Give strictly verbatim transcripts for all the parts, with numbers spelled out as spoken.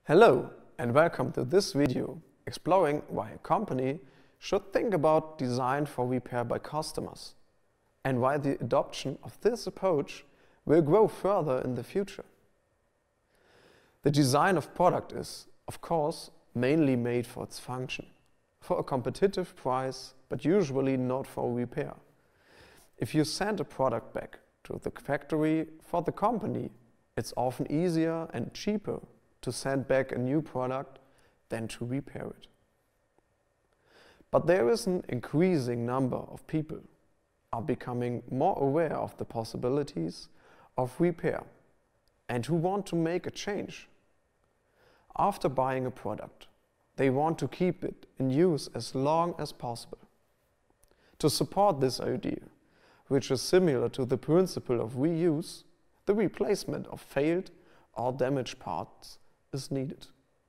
Hello and welcome to this video exploring why a company should think about design for repair by customers and why the adoption of this approach will grow further in the future. The design of product is, of course, mainly made for its function, for a competitive price, but usually not for repair. If you send a product back to the factory for the company, it's often easier and cheaper to send back a new product than to repair it. But there is an increasing number of people are becoming more aware of the possibilities of repair and who want to make a change. After buying a product, they want to keep it in use as long as possible. To support this idea, which is similar to the principle of reuse, the replacement of failed or damaged parts is needed.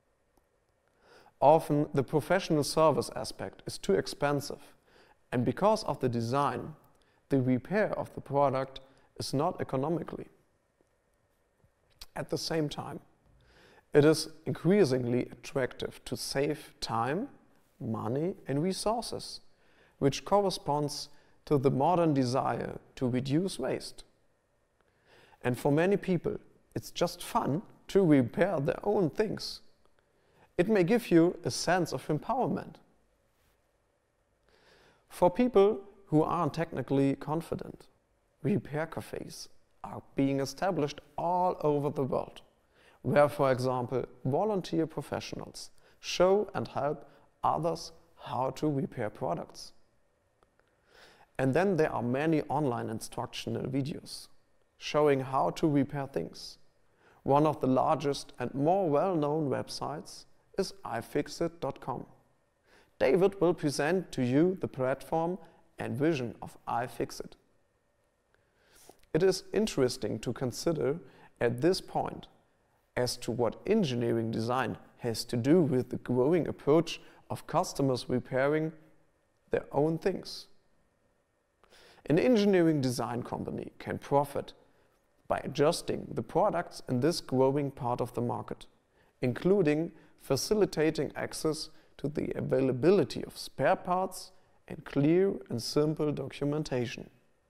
Often the professional service aspect is too expensive, and because of the design, the repair of the product is not economically. At the same time, it is increasingly attractive to save time, money and resources, which corresponds to the modern desire to reduce waste. And for many people, it's just fun to repair their own things. It may give you a sense of empowerment. For people who aren't technically confident, repair cafes are being established all over the world, where, for example, volunteer professionals show and help others how to repair products. And then there are many online instructional videos showing how to repair things. One of the largest and more well-known websites is i fix it dot com. David will present to you the platform and vision of iFixit. It is interesting to consider at this point as to what engineering design has to do with the growing approach of customers repairing their own things. An engineering design company can profit by adjusting the products in this growing part of the market, including facilitating access to the availability of spare parts and clear and simple documentation.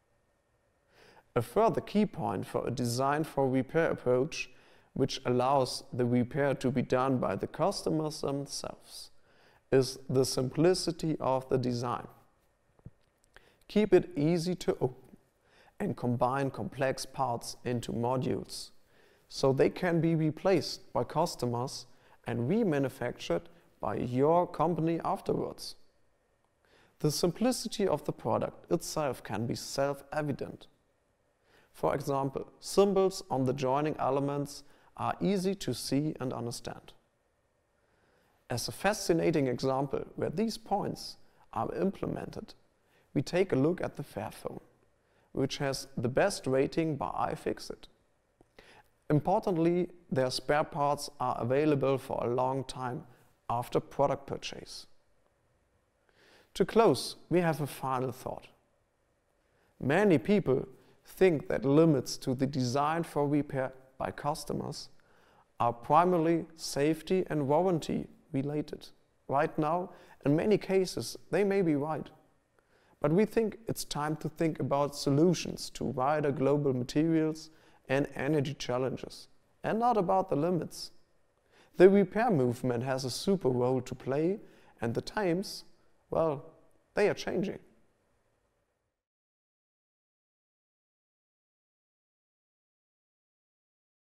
A further key point for a design for repair approach, which allows the repair to be done by the customers themselves, is the simplicity of the design. Keep it easy to open and combine complex parts into modules, so they can be replaced by customers and remanufactured by your company afterwards. The simplicity of the product itself can be self-evident. For example, symbols on the joining elements are easy to see and understand. As a fascinating example where these points are implemented, we take a look at the Fairphone, which has the best rating by iFixit. Importantly, their spare parts are available for a long time after product purchase. To close, we have a final thought. Many people think that limits to the design for repair by customers are primarily safety and warranty related. Right now, in many cases, they may be right. But we think it's time to think about solutions to wider global materials and energy challenges, and not about the limits. The repair movement has a super role to play, and the times, well, they are changing.